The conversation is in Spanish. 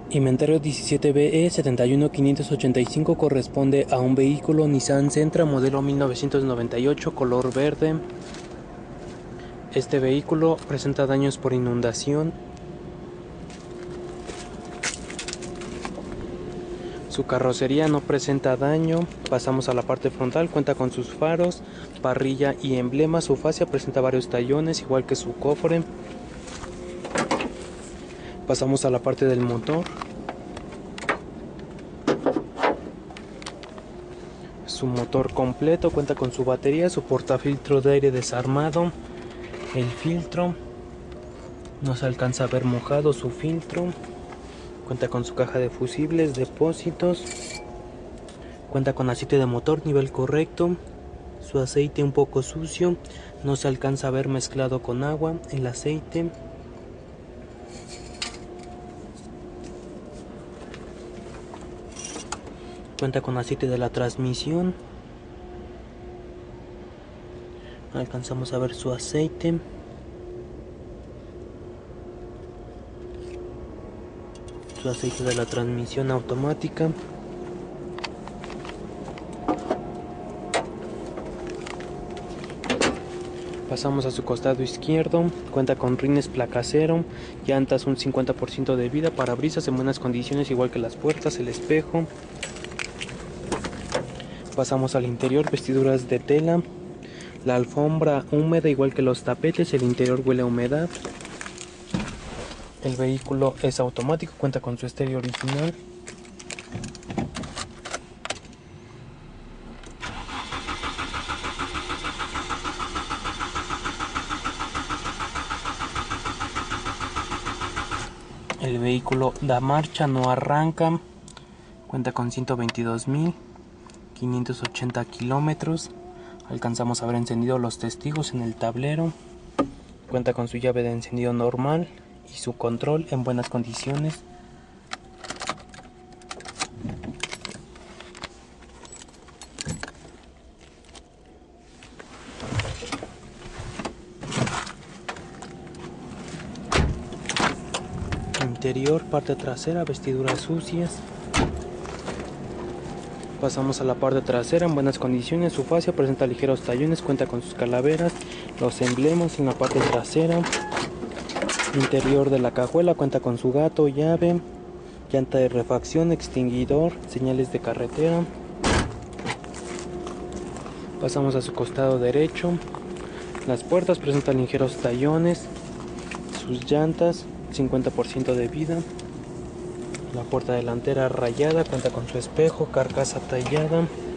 Inventario 17BE 71585 corresponde a un vehículo Nissan Sentra modelo 1998 color verde. Este vehículo presenta daños por inundación. Su carrocería no presenta daño. Pasamos a la parte frontal, cuenta con sus faros, parrilla y emblema. Su fascia presenta varios tallones, igual que su cofre. Pasamos a la parte del motor. Su motor completo, cuenta con su batería, su portafiltro de aire desarmado, el filtro, no se alcanza a ver mojado su filtro, cuenta con su caja de fusibles, depósitos, cuenta con aceite de motor nivel correcto, su aceite un poco sucio, no se alcanza a ver mezclado con agua el aceite. Cuenta con aceite de la transmisión. Alcanzamos a ver su aceite. Su aceite de la transmisión automática. Pasamos a su costado izquierdo. Cuenta con rines placa cero, llantas un 50% de vida, parabrisas en buenas condiciones igual que las puertas, el espejo. Pasamos al interior, vestiduras de tela, la alfombra húmeda igual que los tapetes, el interior huele a humedad. El vehículo es automático, cuenta con su estéreo original. El vehículo da marcha, no arranca. Cuenta con 122.580 kilómetros. Alcanzamos a ver encendido los testigos en el tablero. Cuenta con su llave de encendido normal y su control en buenas condiciones. Interior, parte trasera, vestiduras sucias. Pasamos a la parte trasera en buenas condiciones. Su fascia presenta ligeros tallones, cuenta con sus calaveras, los emblemas en la parte trasera. Interior de la cajuela, cuenta con su gato, llave, llanta de refacción, extinguidor, señales de carretera. Pasamos a su costado derecho. Las puertas presentan ligeros tallones. Sus llantas 50% de vida. La puerta delantera rayada, cuenta con su espejo, carcasa tallada.